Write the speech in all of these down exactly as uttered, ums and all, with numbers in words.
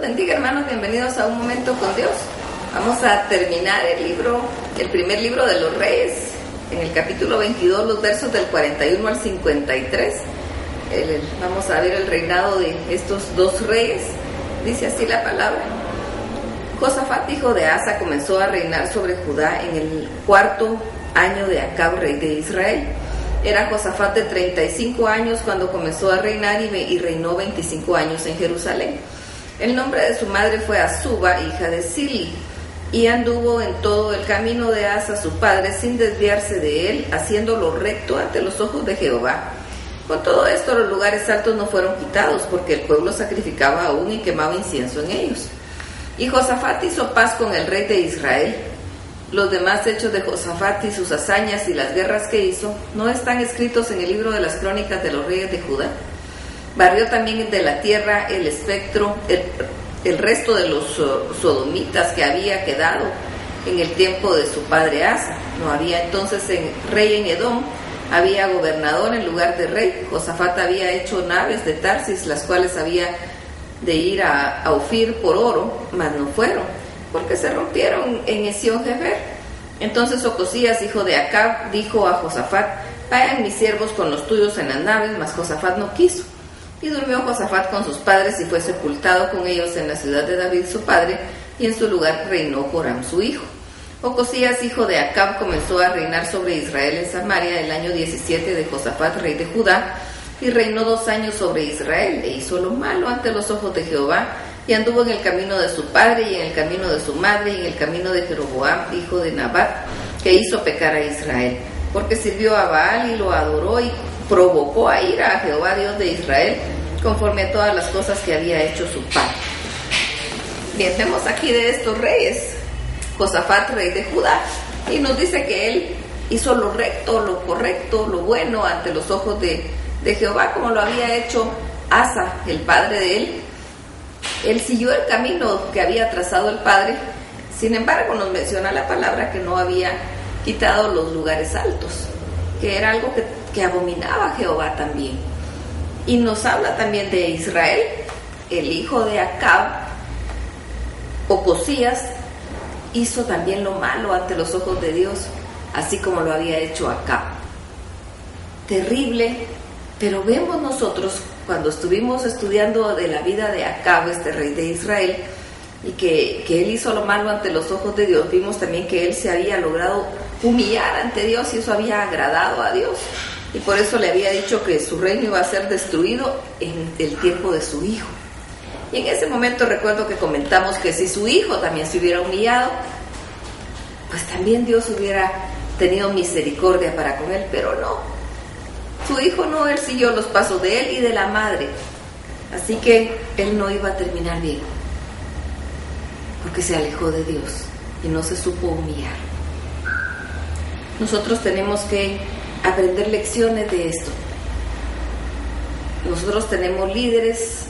bendiga, hermanos, bienvenidos a Un Momento con Dios. Vamos a terminar el libro, el primer libro de los Reyes, en el capítulo veintidós, los versos del cuarenta y uno al cincuenta y tres. El, el, vamos a ver el reinado de estos dos reyes. Dice así la palabra: Josafat, hijo de Asa, comenzó a reinar sobre Judá en el cuarto año de Acab, rey de Israel. Era Josafat de treinta y cinco años cuando comenzó a reinar y, y reinó veinticinco años en Jerusalén. El nombre de su madre fue Azuba, hija de Sili, y anduvo en todo el camino de Asa su padre sin desviarse de él, haciendo lo recto ante los ojos de Jehová. Con todo esto los lugares altos no fueron quitados, porque el pueblo sacrificaba aún y quemaba incienso en ellos. Y Josafat hizo paz con el rey de Israel. Los demás hechos de Josafat y sus hazañas y las guerras que hizo no están escritos en el libro de las crónicas de los reyes de Judá. Barrió también de la tierra el espectro, el, el resto de los sodomitas que había quedado en el tiempo de su padre Asa. No había entonces en, rey en Edom, había gobernador en lugar de rey. Josafat había hecho naves de Tarsis, las cuales había de ir a, a Ofir por oro, mas no fueron, porque se rompieron en Esión-Geber. Entonces Ocosías, hijo de Acab, dijo a Josafat: vayan mis siervos con los tuyos en las naves, mas Josafat no quiso. Y durmió Josafat con sus padres y fue sepultado con ellos en la ciudad de David su padre, y en su lugar reinó Joram su hijo. Ocosías, hijo de Acab, comenzó a reinar sobre Israel en Samaria el año diecisiete de Josafat, rey de Judá, y reinó dos años sobre Israel, e hizo lo malo ante los ojos de Jehová, y anduvo en el camino de su padre, y en el camino de su madre, y en el camino de Jeroboam, hijo de Nabat, que hizo pecar a Israel, porque sirvió a Baal y lo adoró, y provocó a ira a Jehová, Dios de Israel, conforme a todas las cosas que había hecho su padre. Bien, vemos aquí de estos reyes, Josafat, rey de Judá, y nos dice que él hizo lo recto, lo correcto, lo bueno ante los ojos de, de Jehová, como lo había hecho Asa, el padre de él. Él siguió el camino que había trazado el padre. Sin embargo, nos menciona la palabra que no había quitado los lugares altos, que era algo que, que abominaba a Jehová también. Y nos habla también de Israel, el hijo de Acab, Ocosías, hizo también lo malo ante los ojos de Dios, así como lo había hecho Acab. Terrible, pero vemos nosotros, cuando estuvimos estudiando de la vida de Acab, este rey de Israel, y que, que él hizo lo malo ante los ojos de Dios, vimos también que él se había logrado humillar ante Dios, y eso había agradado a Dios, y por eso le había dicho que su reino iba a ser destruido en el tiempo de su hijo. Y en ese momento recuerdo que comentamos que si su hijo también se hubiera humillado, pues también Dios hubiera tenido misericordia para con él, pero no. Su hijo no, él siguió los pasos de él y de la madre. Así que él no iba a terminar bien, porque se alejó de Dios y no se supo humillar. Nosotros tenemos que aprender lecciones de esto. Nosotros tenemos líderes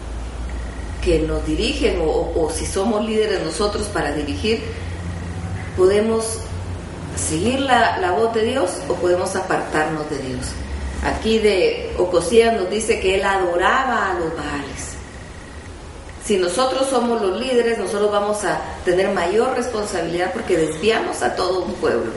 que nos dirigen, o, o si somos líderes nosotros para dirigir, podemos seguir la, la voz de Dios o podemos apartarnos de Dios. Aquí de Ocosías nos dice que él adoraba a los Baales. Si nosotros somos los líderes, nosotros vamos a tener mayor responsabilidad porque desviamos a todo un pueblo.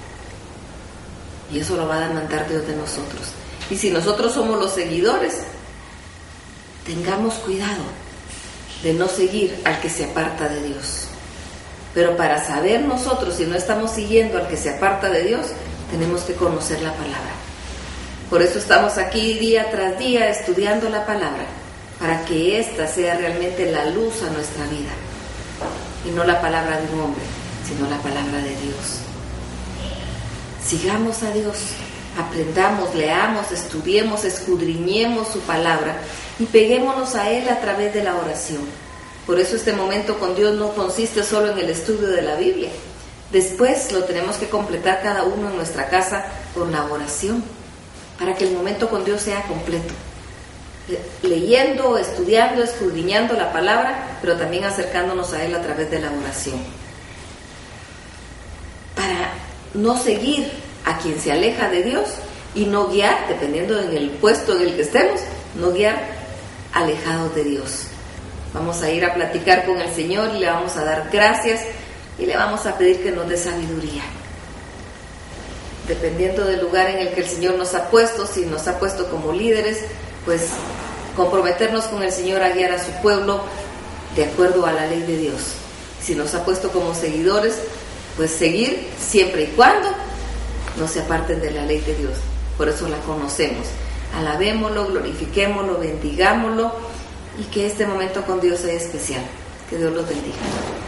Y eso lo va a demandar Dios de nosotros. Y si nosotros somos los seguidores, tengamos cuidado de no seguir al que se aparta de Dios. Pero para saber nosotros si no estamos siguiendo al que se aparta de Dios, tenemos que conocer la palabra. Por eso estamos aquí día tras día estudiando la palabra, para que ésta sea realmente la luz a nuestra vida. Y no la palabra de un hombre, sino la palabra de Dios. Sigamos a Dios, aprendamos, leamos, estudiemos, escudriñemos su palabra y peguémonos a Él a través de la oración. Por eso este momento con Dios no consiste solo en el estudio de la Biblia. Después lo tenemos que completar cada uno en nuestra casa con la oración, para que el momento con Dios sea completo. Leyendo, estudiando, escudriñando la palabra, pero también acercándonos a Él a través de la oración. Para no seguir a quien se aleja de Dios y no guiar, dependiendo en el puesto en el que estemos, no guiar alejados de Dios. Vamos a ir a platicar con el Señor y le vamos a dar gracias y le vamos a pedir que nos dé sabiduría. Dependiendo del lugar en el que el Señor nos ha puesto, si nos ha puesto como líderes, pues comprometernos con el Señor a guiar a su pueblo de acuerdo a la ley de Dios. Si nos ha puesto como seguidores, pues seguir siempre y cuando no se aparten de la ley de Dios. Por eso la conocemos. Alabémoslo, glorifiquémoslo, bendigámoslo y que este momento con Dios sea especial. Que Dios los bendiga.